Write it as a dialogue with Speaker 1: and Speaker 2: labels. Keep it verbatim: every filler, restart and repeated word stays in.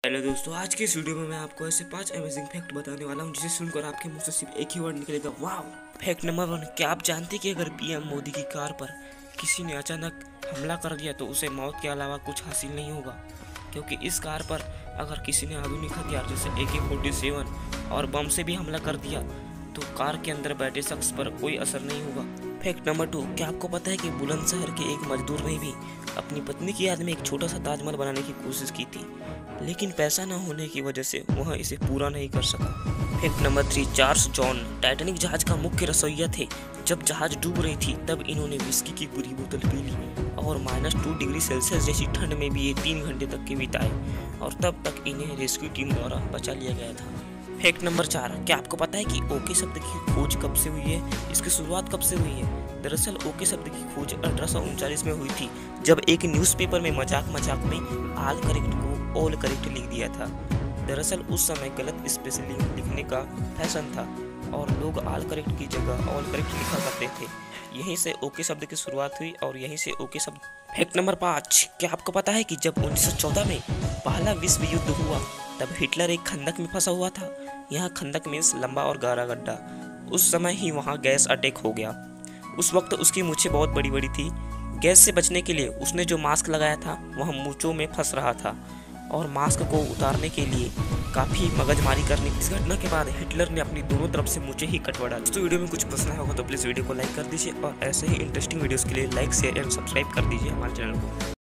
Speaker 1: Hello दोस्तों, आज की इस वीडियो में मैं आपको ऐसे पांच अमेजिंग फैक्ट बताने वाला हूं जिसे सुनकर आपके मुंह से सिर्फ एक ही वर्ड निकलेगा, वाव। फैक्ट नंबर वन, क्या आप जानते हैं कि अगर पीएम मोदी की कार पर किसी ने अचानक हमला कर दिया तो उसे मौत के अलावा कुछ हासिल नहीं होगा, क्योंकि इस कार पर अगर किसी ने आधुनिक हथियार जैसे ए के फोर्टी सेवन और बम से भी हमला कर दिया तो कार के अंदर बैठे शख्स पर कोई असर नहीं होगा। फैक्ट नंबर टू, क्या आपको पता है कि बुलंदशहर के एक मजदूर ने भी अपनी पत्नी की याद में एक छोटा सा ताजमहल बनाने की कोशिश की थी, लेकिन पैसा न होने की वजह से वह इसे पूरा नहीं कर सका। Fact number three, Charles John Titanic जहाज का मुख्य रसोइया थे। जब जहाज डूब रही थी तब इन्होंने विस्की की पूरी बोतल पी ली और माइनस टू डिग्री सेल्सियस जैसी ठंड में भी ये तीन घंटे तक के बिताए और तब तक इन्हें रेस्क्यू टीम द्वारा बचा लिया गया था। फैक्ट नंबर चार, क्या आपको पता है कि ओके शब्द की खोज कब से हुई है? इसकी शुरुआत कब से हुई है? दरअसल ओके शब्द की खोज अठारह सौ उनचालीस में हुई थी, जब एक न्यूज़पेपर में मजाक मजाक में ऑल करेक्ट को ऑल करेक्ट लिख दिया था। दरअसल उस समय गलत स्पेलिंग लिखने का फैशन था और लोग ऑल करेक्ट की जगह ऑल करेक्ट लिखा करते थे। यहीं से ओके शब्द की शुरुआत हुई और यहीं से ओके शब्द। फैक्ट नंबर पाँच, क्या आपको पता है कि जब उन्नीस सौ चौदह में पहला विश्व युद्ध हुआ तब हिटलर एक खंदक में फंसा हुआ था। यहाँ खंदक मीन्स लंबा और गहरा गड्ढा। उस समय ही वहाँ गैस अटैक हो गया। उस वक्त उसकी मूछें बहुत बड़ी बड़ी थी। गैस से बचने के लिए उसने जो मास्क लगाया था वह मूंछों में फंस रहा था और मास्क को उतारने के लिए काफ़ी मगजमारी करने की। इस घटना के बाद हिटलर ने अपनी दोनों तरफ से मूछें ही कटवा डाली। तो वीडियो में कुछ पसंद होगा तो प्लीज़ वीडियो को लाइक कर दीजिए और ऐसे ही इंटरेस्टिंग वीडियोस के लिए लाइक शेयर एंड सब्सक्राइब कर दीजिए हमारे चैनल को।